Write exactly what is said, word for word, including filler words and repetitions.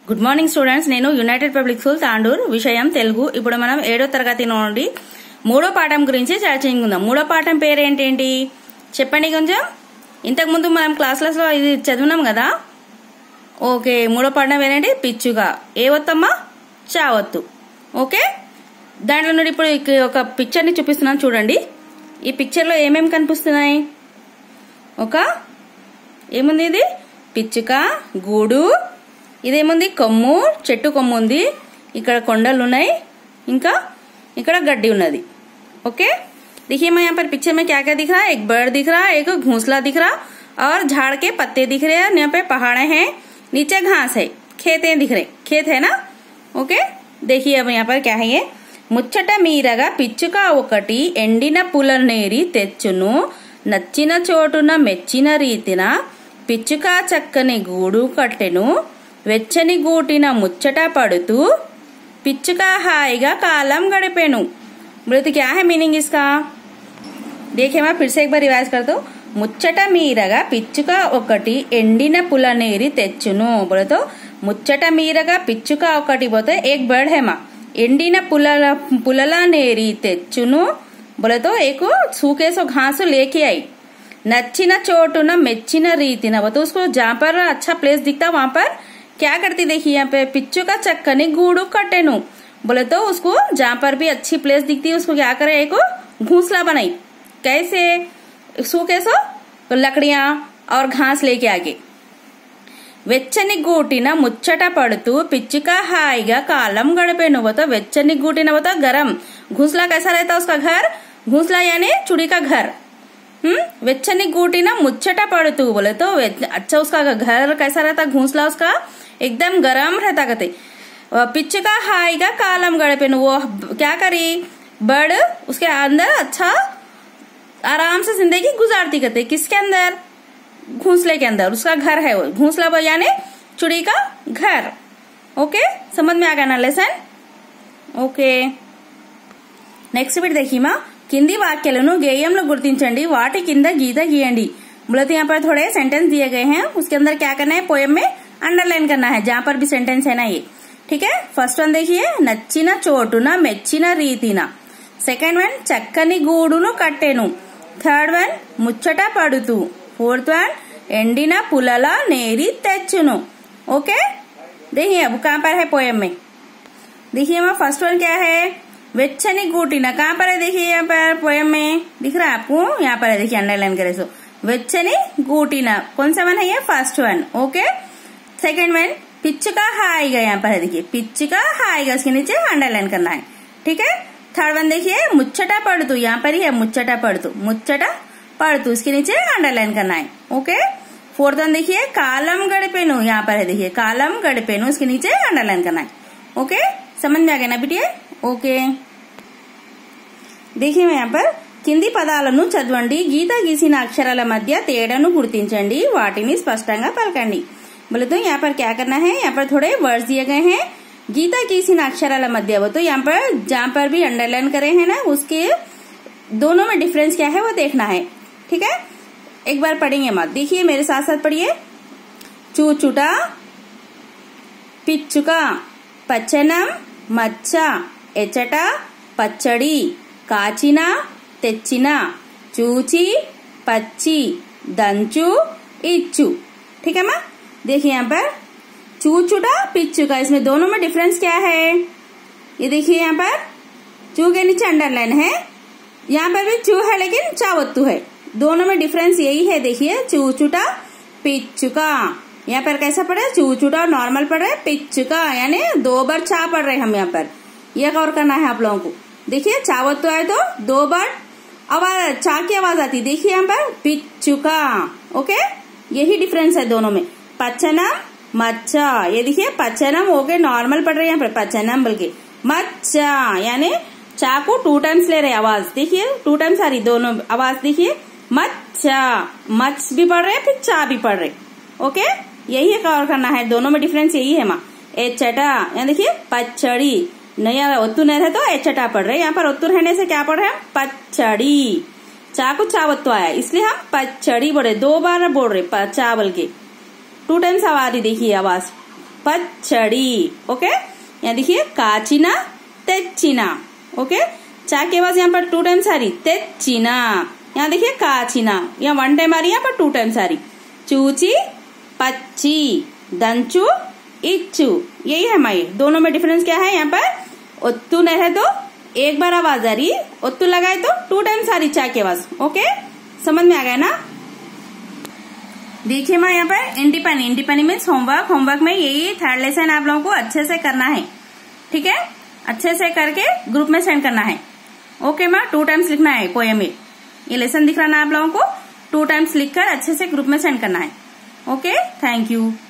Good morning students, నేను united public school Tandur. విషయం తెలుగు. ఇప్పుడు మనం ఏడో తరగతి నుండి మూడో పాఠం గురించి చర్చించుకుందాం. మూడో పాఠం పేరేంటేంటి చెప్పండి కొంచెం. ఇంతకు ముందు మనం క్లాసులలో ఇది చదివినాం కదా. ఓకే, మూడో పాఠం పేరేంటి? పిచ్చుక. ఏ వత్తమ్మా? చావత్తు. ఓకే, దాంట్లో నుండి ఇప్పుడు ఒక పిక్చర్ ని చూపిస్తున్నాను చూడండి. ఈ పిక్చర్ లో ఏమేమి కనిపిస్తున్నాయి? ఒక ఏముంది? ఇది పిచ్చుక గూడు. ఇదేముంది? కొమ్ము, చెట్టు కొమ్ము ఉంది. ఇక్కడ కొండలు ఉన్నాయి, ఇంకా ఇక్కడ గడ్డి ఉన్నది. ओके, देखिए मैं यहाँ पर पिक्चर में क्या क्या दिख रहा है? एक बर्ड दिख रहा है, एक घोंसला दिख रहा और झाड़ के पत्ते दिख रहे हैं. यहाँ पे पहाड़े हैं, नीचे घास है, खेत दिख रहे, खेत है ना. ओके, देखिए अब यहाँ पर क्या है? ये ముచ్చట మీరగా పిచ్చుక ఒకటి ఎండిన పులనేరి తెచ్చును, నచ్చిన చోటున మెచ్చిన రీతిన పిచ్చుక చక్కని గూడు కట్టెను, వెచ్చని గూటిన ముచ్చట పడుతూ పిచ్చుక హాయిగా కాలం గడిపెను. बोले तो क्या है मीनिंग इसका? देखिए मैं फिर से एक बार रिवाइज कर दो. ముచ్చట మీరగా పిచ్చుక ఒకటి ఎండిన పులనేరి తెచ్చును. बोले तो ముచ్చట మీరగా పిచ్చుక ఒకటి बोलते एक बर्ड है माँ. ఎండిన పులల పులల నేరి తెచ్చును. बोले तो एक सूखे सो घास लेके आई. నచ్చిన చోటున మెచ్చిన రీతిన बोले तो उसको जहाँ पर अच्छा प्लेस दिखता वहां पर क्या करती? देखिए यहाँ पे पिच्चू का चक्कनी गूड़ू कटेनु. बोले तो उसको जहाँ पर भी अच्छी प्लेस दिखती है उसको क्या करे? एक घोंसला बनाई. कैसे? सूखे सो तो लकड़ियां और घास लेके आगे. వెచ్చని గూటిన ముచ్చట పడుతూ పిచ్చుక హాయిగా కాలం గడిపెను. तो వెచ్చని గూటిన बता गरम. घोंसला कैसा रहता है उसका घर? घोंसला यानी चुड़ी का घर. हम्म వెచ్చని గూటిన ముచ్చట పడుతూ बोले तो अच्छा उसका घर कैसा रहता? घोंसला उसका एकदम गरम रहता. कहते पिच्चुका हाईगा कालम गड़पेनु. वो क्या करी? बर्ड उसके अंदर अच्छा आराम से जिंदगी गुजारती. कहते किसके अंदर? घोंसले के अंदर. उसका घर है वो घोंसला यानी चुड़ी का घर. ओके, समझ में आ गया ना लेसन? ఓకే, నెక్స్ట్ బిట్ देखिए माँ. కింది వాక్యాలను గేయంలో గుర్తించండి, వాటి కింద గీత గీయండి. बोले तो यहाँ पर थोड़े सेंटेंस दिए गए हैं, उसके अंदर क्या करना है? पोएम में अंडरलाइन करना है जहाँ पर भी सेंटेंस है ना ये. ठीक है, फर्स्ट वन देखिए నచ్చిన చోటున మెచ్చిన రీతిన. సెకండ్ వన్ చక్కని గూడును కట్టెను. థర్డ్ వన్ ముచ్చట పడుతూ. फोर्थ वन ఎండిన పులల నేరి తెచ్చును. ओके, देखिए अब कहाँ पर है पोएम में? देखिए मैं फर्स्ट वन क्या है? వెచ్చని గూటిన. कहाँ पर है? देखिए यहाँ पर पोएम में दिख रहा है आपको, यहाँ पर है. देखिए अंडरलाइन करे सो వెచ్చని గూటిన. कौन सा वन है ये? First one. Okay, second one पिच्चुका हाईगा. यहाँ पर है देखिए पिच्चुका हाईगा, उसके नीचे अंडरलाइन करना है. ठीक है, थर्ड वन देखिए मुच्चटा पड़तू. यहाँ पर ही है मुच्चटा पड़तू. मुच्चटा पड़तू, उसके नीचे अंडरलाइन करना है. ओके, फोर्थ वन देखिए कालम गड़पेनु. यहाँ पर है देखिए कालम गड़पेनु, उसके नीचे अंडरलाइन करना है. ओके, समझ में आ गया ना बिटिया? ओके, देखिए मैं यहाँ पर కింది పదాలను చదవండి, గీత గీసిన అక్షరాల మధ్య తేడాను గుర్తించండి, వాటిని స్పష్టంగా పలకండి. बोले तो यहाँ पर क्या करना है? यहाँ पर थोड़े वर्ड्स दिए गए हैं. गीता की इन अक्षराला मध्य वो तो यहाँ पर जहाँ पर भी अंडरलाइन करे हैं ना, उसके दोनों में डिफरेंस क्या है वो देखना है. ठीक है, एक बार पढ़ेंगे मत. देखिए मेरे साथ साथ पढ़िए. चूचुटा, पिच्चुका, पच्चनम, मच्छा, एचटा, पच्चड़ी, काचिना, తెచ్చినా, చూచి, పచ్చి, దంచు, ఇచ్చు. ठीक है माँ? देखिए यहाँ पर चूचुटा पिच्चुका, इसमें दोनों में डिफरेंस क्या है? ये देखिए यहाँ पर चू के नीचे अंडरलाइन है, यहाँ पर भी चू है लेकिन चावत्तू है. दोनों में डिफरेंस यही है. देखिए चूचुटा पिच्चुका, यहाँ पर कैसा पढ़े? चूचुटा नॉर्मल पढ़ रहे, पिच्चुका यानी दो बार चा पढ़ रहे हम. यहाँ पर यह कवर करना है आप लोगों को. देखिए चावत्तू आए तो दो बार आवाज चा की आवाज आती. देखिए यहाँ पर पिच्चुका. ओके, यही डिफरेंस है दोनों में. पच्चनम, मच्छा. ये देखिए पच्चनम हो गए नॉर्मल पढ़ रहे हैं यहाँ पर पच्चनम बल्कि. मच्छा यानी चा को टू टाइम्स ले रहे आवाज. देखिए टू टाइम्स आ रही दोनों आवाज. देखिए मच्छा, मच्छ भी पढ़ रहे फिर चा भी पढ़ रहे. ओके, यही कवर करना है, दोनों में डिफरेंस यही है माँ. एचटा यहाँ देखिए पच्चड़ी. नया ओत्तू नहीं रहे तो एचटा पढ़ रहे. यहाँ पर ओत्तू रहने से क्या पढ़ रहे हैं? पच्चड़ी. चा को चावत्तू आया इसलिए हम पच्चड़ी बोल रहे. दो बार बोल रहे चा बोल के, टू टाइम्स आवाज. देखिए आवाज पचड़ी। ओके, यहाँ देखिए काचिना तेचिना। ओके, चा की आवाज यहाँ पर टू टाइम्स आ रही, तेचिना। यहाँ देखिए काचिना, यहाँ वन टाइम आ रही है, यहाँ पर टू टाइम्स आ रही। चूची पच्ची, दंचू इच्चू, यही है माई। दोनों में डिफरेंस क्या है, यहाँ पर ओत्तू नहीं है तो एक बार आवाज आ रही, ओत्तू लगाए तो टू टाइम्स आ रही चा की आवाज। ओके, समझ में आ गया ना। देखिए माँ यहाँ पर independent, independent means homework. Homework में यही थर्ड लेसन आप लोगों को अच्छे से करना है, ठीक है, अच्छे से करके ग्रुप में सेंड करना है। ओके माँ, टू टाइम्स लिखना है पोएम में, ये लेसन दिख रहा ना आप लोगों को, टू टाइम्स लिखकर अच्छे से ग्रुप में सेंड करना है। Okay, thank you.